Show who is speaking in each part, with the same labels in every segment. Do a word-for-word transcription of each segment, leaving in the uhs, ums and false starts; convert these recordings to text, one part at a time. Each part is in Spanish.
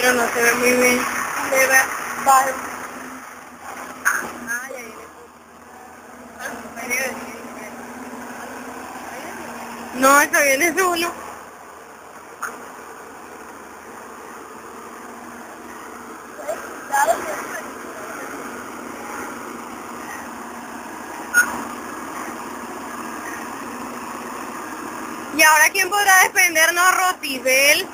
Speaker 1: pero no se ve muy bien.
Speaker 2: Se ve bajo.
Speaker 1: Ah, ya viene. No, eso viene solo. ¿Y ahora quién podrá defendernos, Rosibel?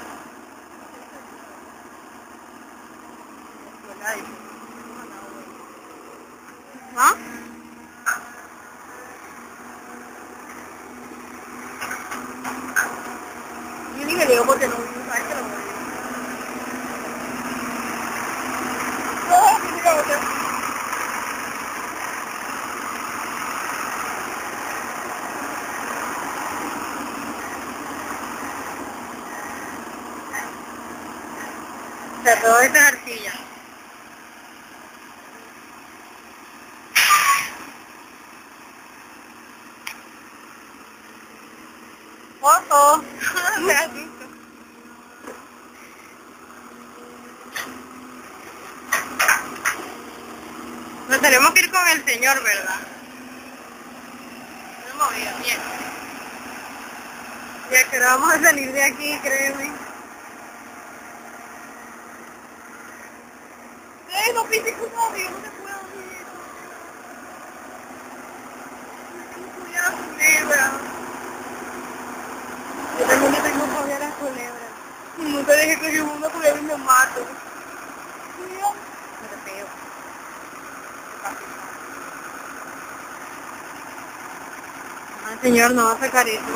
Speaker 1: ¿Ah?
Speaker 2: Yo ni me digo porque no sabes que lo voy a decir. No, mira otra.
Speaker 1: O sea, todo esto es arcilla.
Speaker 2: Oh, oh. Me asusto.
Speaker 1: Nos tenemos que ir con el señor, ¿verdad?
Speaker 2: Me he movido, bien.
Speaker 1: Ya que no vamos a salir de aquí, créeme.
Speaker 2: ¡Ey, no pises tu novio! No te puedo ir. Cuidado, culebra.
Speaker 1: Yo también le tengo fobia a las culebras.
Speaker 2: No te dejes que yo una culebra y me mato. Cuidado.
Speaker 1: No te pego. Ah, señor, no va a sacar eso.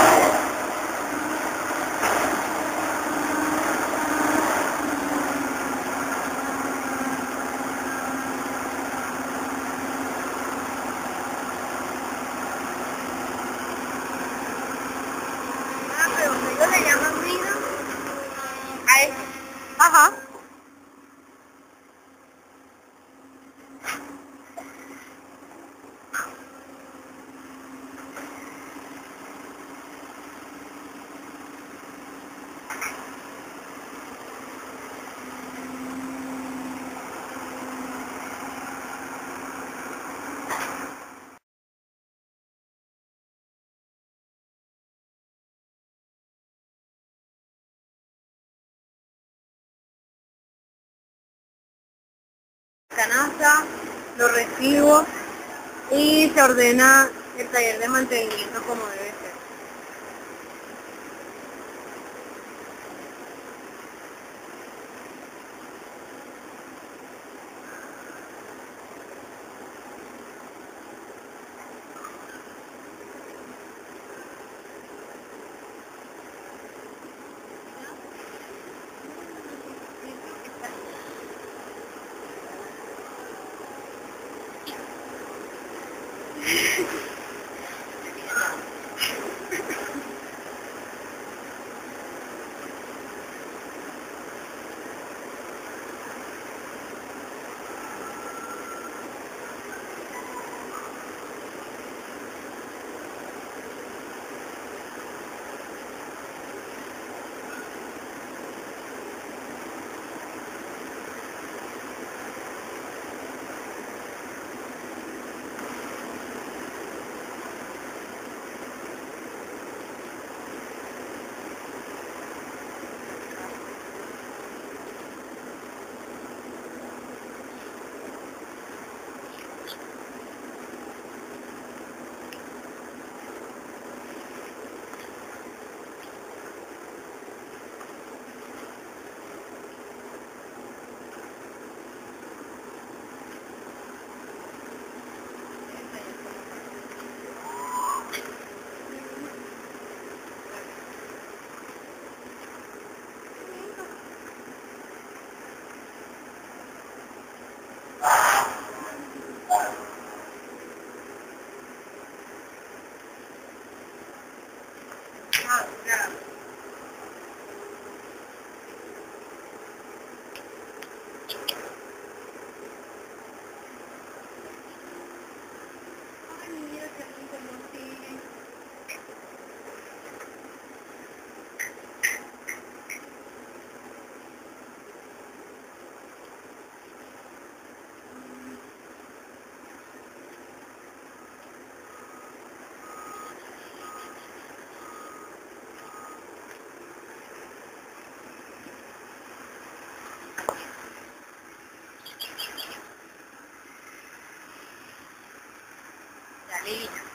Speaker 2: Ah, pero ellos le llaman mina.
Speaker 1: A eso. Ajá. Canasta, lo recibo y se ordena el taller de mantenimiento como debe ser.
Speaker 2: Ah, ya. Ay, mira qué rico, no sigue.
Speaker 1: Listo.